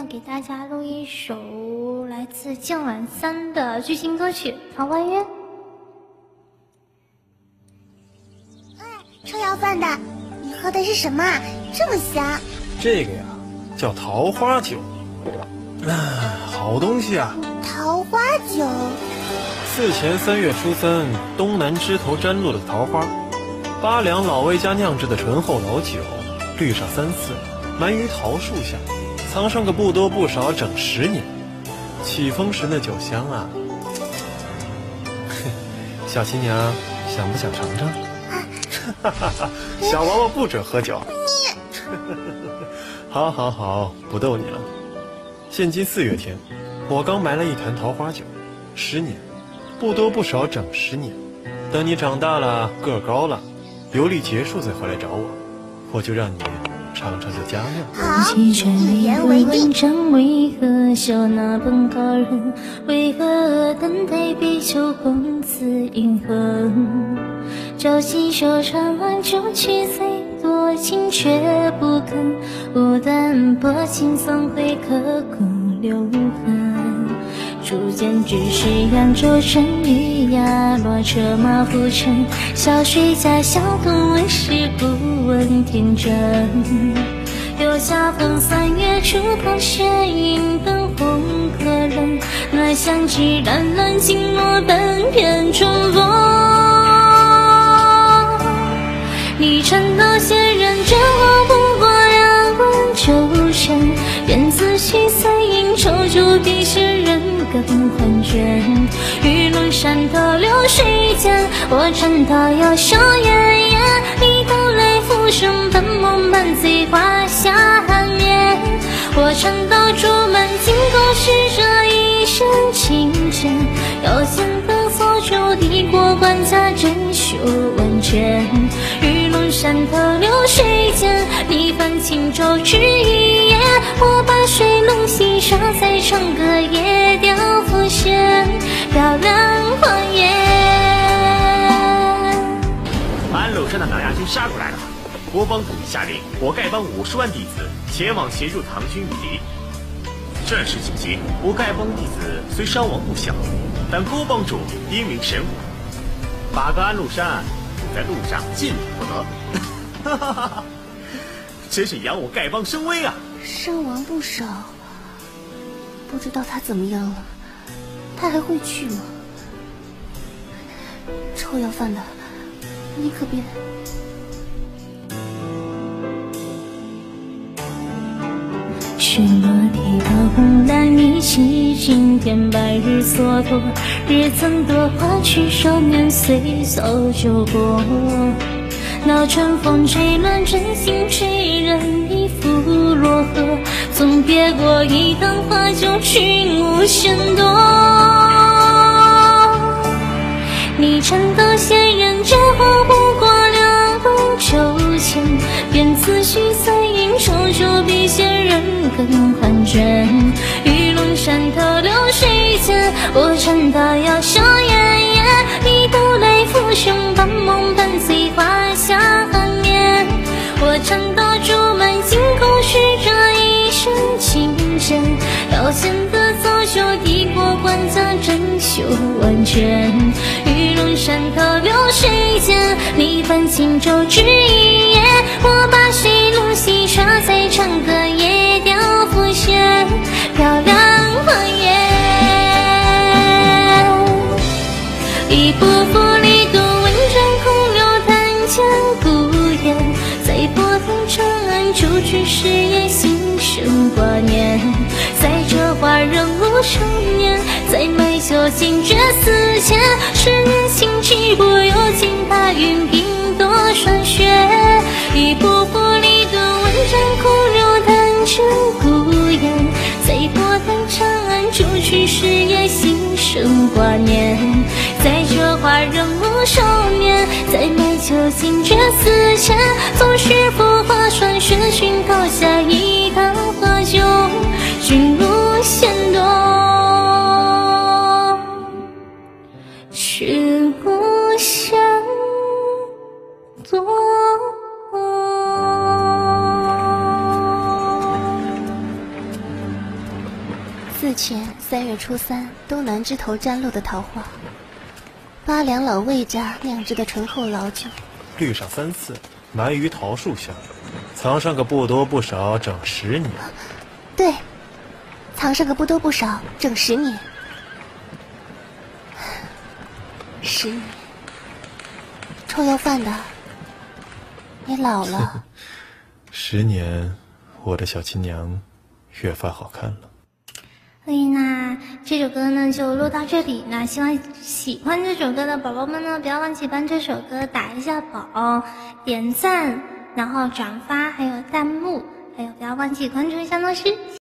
给大家录一首来自剑丸3的剧情歌曲《桃花源》。 臭要饭的，你喝的是什么啊？这么香！ 这个呀，叫桃花酒。好东西啊！ 桃花酒。 4前3月初3，东南枝头沾落的桃花，8两老魏家酿制的醇厚老酒，绿上3次，埋于桃树下，藏上个不多不少整10年。起风时那酒香啊！小新娘，想不想尝尝？小娃娃不准喝酒。好，不逗你了。现今4月天，我刚埋了一坛桃花酒，10年，不多不少整10年。等你长大了，个儿高了，游历结束再回来找我，我就让你尝尝这佳酿。 好，一言为定。 为何笑那本高人？为何等待比丘公子迎恒？朝夕修禅万九曲，再多情却不肯。无端薄情送回刻骨留痕。初见只是扬州城，雨压落车马浮沉。小水家小洞为时不问天真。又恰逢3月初，旁雪云灯红可人。暖香只淡蓝尽落半片春风。你传道仙人这我不过2万9千，便自诩三阴抽出比仙人更幻觉。玉龙山头流水间，我传道要笑颜颜。你到来浮生本梦满醉花下面。我传道竹门金钩使这一身清浅。腰间灯锁住帝国官家珍馐万卷。玉龙山头流水间，你泛轻舟只一夜。我把水龙戏耍在长歌夜钓浮现，漂亮荒野。 安禄山的南亚军杀过来了，国帮主已下令，我丐帮50万弟子前往协助唐军御敌。战事紧急，我丐帮弟子虽伤亡不小，但郭帮主英明神武，8个安禄山在路上进不得。真是扬我丐帮声威啊！ 伤亡不少，不知道他怎么样了，他还会去吗？臭要饭的，你可别。 雪落地到红蓝一起，今天白日蹉跎。日曾多花去，少年岁早就过。闹春风吹乱真心，吹人一副落河。总别过一灯花酒，君无限多。你传道仙人这话不过2万9千，便自诩三阴抽出比仙人更幻觉。玉龙山头流水间，我传道要笑颜颜。你到来浮生半梦半醉花下面。我传道竹门金钩使这一身清浅。腰间的早酒帝国官家珍馐万卷。玉龙山头流水间，你泛轻舟只一夜。我把水龙戏耍在长歌夜钓浮现，漂亮荒野。一步步离渡文章空流谈千古言。在波涛长安驻居事业，心生挂念。在这花人路少年，在埋酒惊觉思前。10年心只不由惊，大云鬓多霜雪。一步步离渡文章空流谈千古言。在波涛长安驻居事业，心生挂念。在这花人路少年，在埋酒惊觉思前。纵使浮华霜雪，寻讨下一坛花酒，君无限多，却无限多。 4前3月初3东南枝头沾露的桃花，8两老魏家酿制的醇厚老酒， 绿上3次，埋于桃树下，藏上个不多不少，整10年。 对，藏上个不多不少，整10年。10年，臭要饭的，你老了。 10年，我的小亲娘越发好看了。 所以呢，这首歌呢就录到这里呢。希望喜欢这首歌的宝宝们呢，不要忘记帮这首歌打一下宝、点赞，然后转发，还有弹幕，还有不要忘记关注一下老师。